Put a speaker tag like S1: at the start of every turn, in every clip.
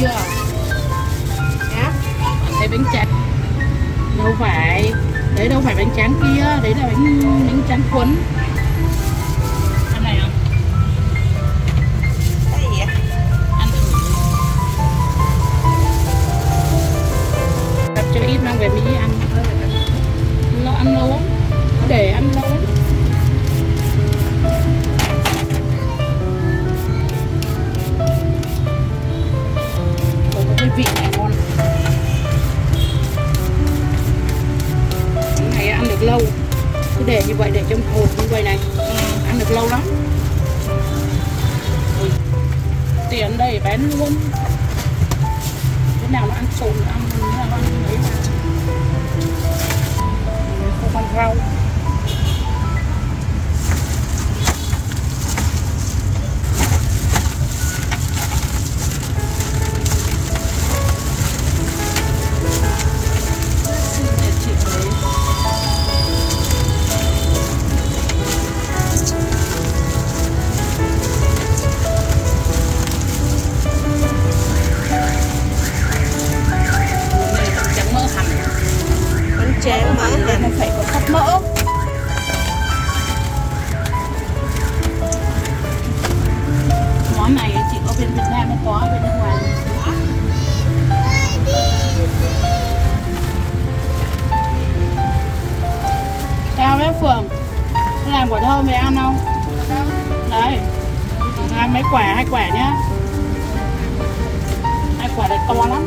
S1: chưa? Thấy bánh tráng đâu phải, đấy đâu phải bánh tráng kia, đấy là bánh tráng cuốn. Ăn này không?
S2: Cái gì vậy?
S1: Ăn thử. Đặt cho ít mang về Mỹ ăn. Nó ăn lâu lắm, để ăn lâu lắm. Có cái vị này ngon. Cái này ăn được lâu, cứ để như vậy, để trong hộp như vậy này, ăn được lâu lắm. Tiền đây bán luôn. Cái nào nó ăn sồn ăn, cái nào nó ăn ấy mà không ăn rau.
S2: Tráng mỡ
S1: để nó phải có thắt mỡ. Món này chỉ có bên Việt Nam mới có, bên nước ngoài không có. Sao đấy Phượng? Làm quả thơm về ăn không? Đấy, làm mấy quả, 2 quả nhá. 2 quả này to lắm.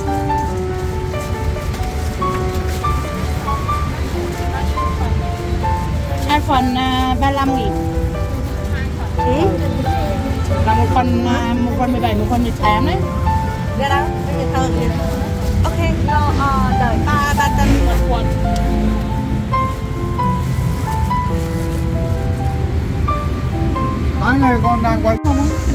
S1: Hai phần 35.000. Là một phần 17, một phần 18 đấy.
S2: Ra đâu? Bây giờ thơm gì? Ok, đợi 3 tân một quần.
S3: Mấy ngày con đang quay không?